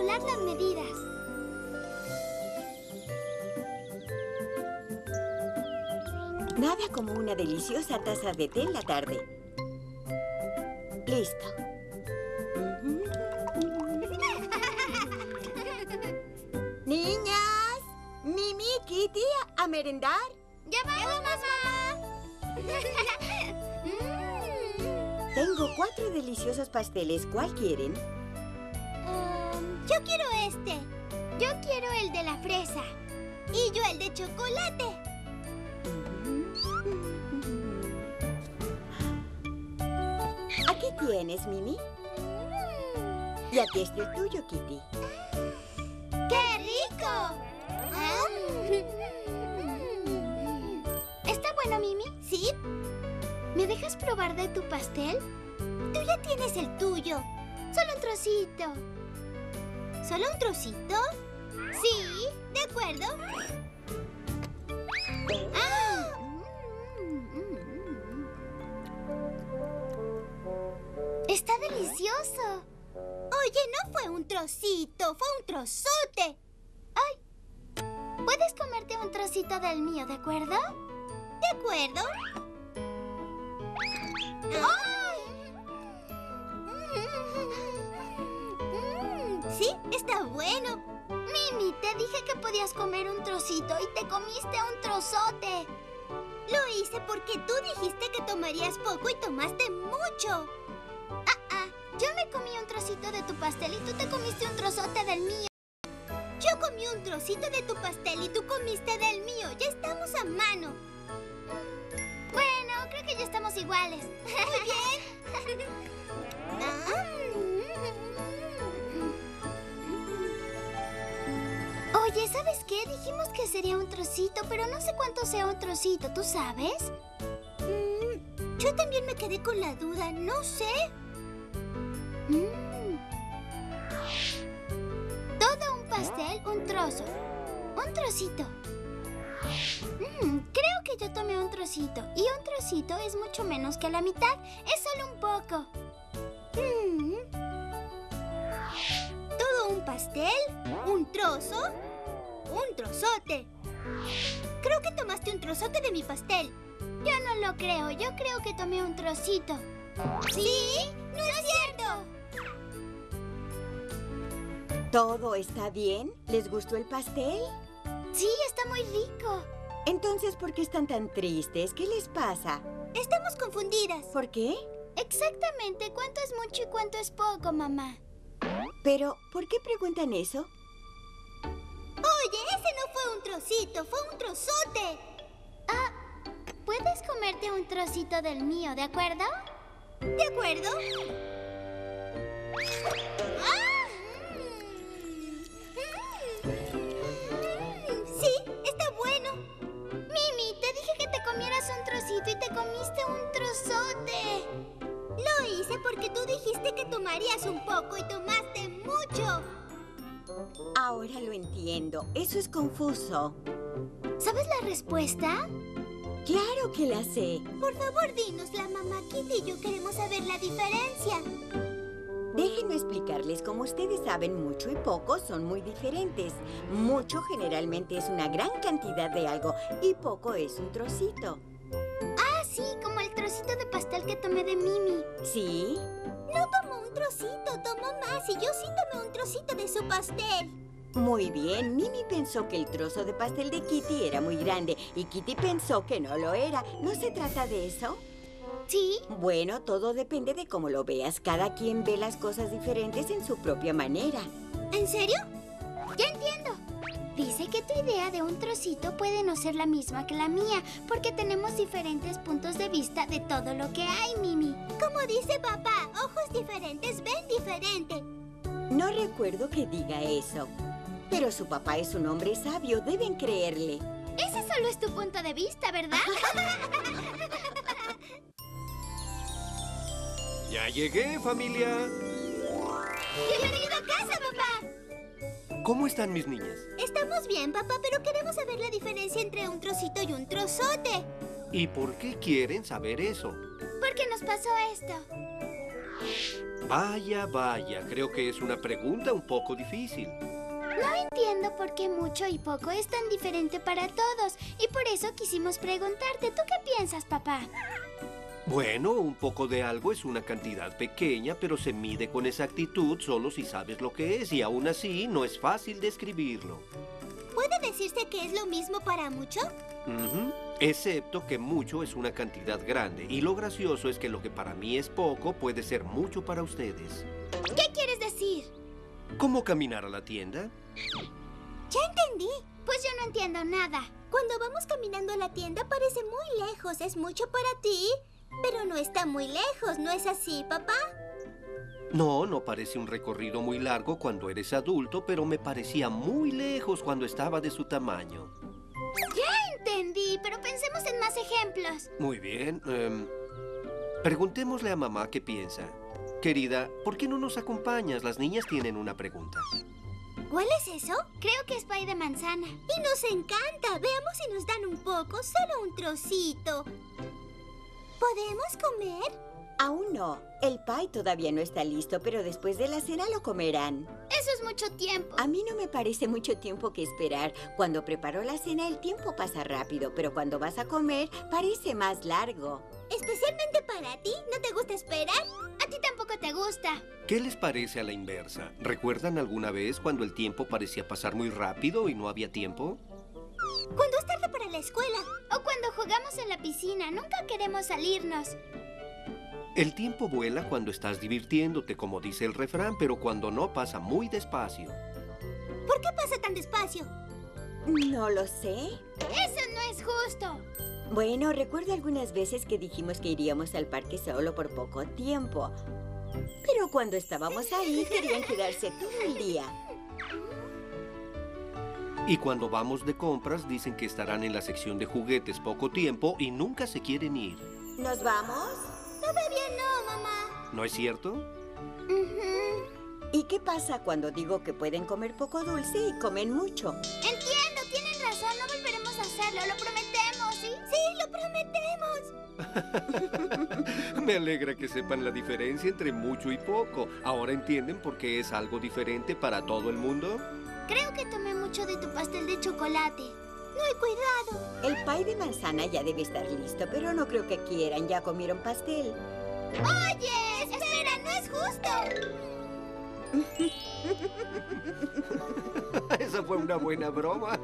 calcular las medidas. Nada como una deliciosa taza de té en la tarde. Listo. Niñas, Mimi, Kitty, ¿a merendar? ¡Ya vamos, mamá! Tengo 4 deliciosos pasteles. ¿Cuál quieren? Yo quiero este. Yo quiero el de la fresa. Y yo el de chocolate. Aquí tienes, Mimi. Y aquí está el tuyo, Kitty. ¡Qué rico! ¿Está bueno, Mimi? Sí. ¿Me dejas probar de tu pastel? Tú ya tienes el tuyo. Solo un trocito. ¿Solo un trocito? Sí, de acuerdo. ¡Ah! ¡Está delicioso! Oye, no fue un trocito, fue un trozote. ¡Ay! ¿Puedes comerte un trocito del mío, de acuerdo? ¿De acuerdo? ¡Ay! Sí, está bueno. Mimi, te dije que podías comer un trocito y te comiste un trozote. Lo hice porque tú dijiste que tomarías poco y tomaste mucho. Yo me comí un trocito de tu pastel y tú te comiste un trozote del mío. Yo comí un trocito de tu pastel y tú comiste del mío. Ya estamos a mano. Bueno, creo que ya estamos iguales. Muy bien. Oye, ¿sabes qué? Dijimos que sería un trocito, pero no sé cuánto sea un trocito, ¿tú sabes? Yo también me quedé con la duda, no sé. Todo un pastel, un trozo. Un trocito. Creo que yo tomé un trocito. Y un trocito es mucho menos que la mitad. Es solo un poco. Todo un pastel, un trozo, un trozote. Creo que tomaste un trozote de mi pastel. Yo no lo creo. Yo creo que tomé un trocito. ¿Sí? ¡No es cierto! ¿Todo está bien? ¿Les gustó el pastel? Sí, está muy rico. Entonces, ¿por qué están tan tristes? ¿Qué les pasa? Estamos confundidas. ¿Por qué? Exactamente, ¿cuánto es mucho y cuánto es poco, mamá? Pero, ¿por qué preguntan eso? Oye, ese no fue un trocito, fue un trozote. ¿Puedes comerte un trocito del mío, de acuerdo? ¿De acuerdo? Sí, está bueno. Mimi, te dije que te comieras un trocito y te comiste un trozote. Lo hice porque tú dijiste que tomarías un poco y tomaste mucho. Ahora lo entiendo. Eso es confuso. ¿Sabes la respuesta? ¡Claro que la sé! Por favor, dinosla, mamá. Kitty y yo queremos saber la diferencia. Déjenme explicarles. Como ustedes saben, mucho y poco son muy diferentes. Mucho generalmente es una gran cantidad de algo y poco es un trocito. Sí, como el trocito de pastel que tomé de Mimi. ¿Sí? No tomó un trocito, tomó más y yo sí tomé un trocito de su pastel. Muy bien. Mimi pensó que el trozo de pastel de Kitty era muy grande y Kitty pensó que no lo era. ¿No se trata de eso? ¿Sí? Bueno, todo depende de cómo lo veas. Cada quien ve las cosas diferentes en su propia manera. ¿En serio? Ya entiendo. Dice que tu idea de un trocito puede no ser la misma que la mía, porque tenemos diferentes puntos de vista de todo lo que hay, Mimi. Como dice papá, ojos diferentes ven diferente. No recuerdo que diga eso. Pero su papá es un hombre sabio, deben creerle. Ese solo es tu punto de vista, ¿verdad? Ya llegué, familia. ¡Bienvenido a casa, papá! ¿Cómo están mis niñas? Estamos bien, papá, pero queremos saber la diferencia entre un trocito y un trozote. ¿Y por qué quieren saber eso? ¿Por qué nos pasó esto? Vaya, vaya, creo que es una pregunta un poco difícil. No entiendo por qué mucho y poco es tan diferente para todos. Y por eso quisimos preguntarte, ¿tú qué piensas, papá? Bueno, un poco de algo es una cantidad pequeña, pero se mide con exactitud solo si sabes lo que es, y aún así no es fácil describirlo. ¿Puede decirse que es lo mismo para mucho? Ujú. Excepto que mucho es una cantidad grande, y lo gracioso es que lo que para mí es poco puede ser mucho para ustedes. ¿Qué quieres decir? ¿Cómo caminar a la tienda? Ya entendí. Pues yo no entiendo nada. Cuando vamos caminando a la tienda parece muy lejos. Es mucho para ti, pero no está muy lejos. ¿No es así, papá? No, no parece un recorrido muy largo cuando eres adulto, pero me parecía muy lejos cuando estaba de su tamaño. Ya entendí, pero pensemos en más ejemplos. Muy bien. Preguntémosle a mamá qué piensa. Querida, ¿por qué no nos acompañas? Las niñas tienen una pregunta. ¿Cuál es eso? Creo que es pay de manzana. Y nos encanta. Veamos si nos dan un poco, solo un trocito. ¿Podemos comer? Aún no. El pie todavía no está listo, pero después de la cena lo comerán. Eso es mucho tiempo. A mí no me parece mucho tiempo que esperar. Cuando preparo la cena, el tiempo pasa rápido, pero cuando vas a comer, parece más largo. Especialmente para ti. ¿No te gusta esperar? A ti tampoco te gusta. ¿Qué les parece a la inversa? ¿Recuerdan alguna vez cuando el tiempo parecía pasar muy rápido y no había tiempo? Cuando es tarde para la escuela. O cuando jugamos en la piscina. Nunca queremos salirnos. El tiempo vuela cuando estás divirtiéndote, como dice el refrán, pero cuando no pasa muy despacio. ¿Por qué pasa tan despacio? No lo sé. Eso no es justo. Bueno, recuerdo algunas veces que dijimos que iríamos al parque solo por poco tiempo. Pero cuando estábamos ahí, querían quedarse todo el día. Y cuando vamos de compras, dicen que estarán en la sección de juguetes poco tiempo y nunca se quieren ir. ¿Nos vamos? Todavía no, mamá. ¿No es cierto? Ujú. ¿Y qué pasa cuando digo que pueden comer poco dulce y comen mucho? Entiendo, tienen razón. No volveremos a hacerlo. Lo prometemos, ¿sí? Sí, lo prometemos. Me alegra que sepan la diferencia entre mucho y poco. ¿Ahora entienden por qué es algo diferente para todo el mundo? Creo que tomé mucho de tu pastel de chocolate. No hay cuidado. El pie de manzana ya debe estar listo, pero no creo que quieran. Ya comieron pastel. Oye, espera, no es justo. Esa fue una buena broma.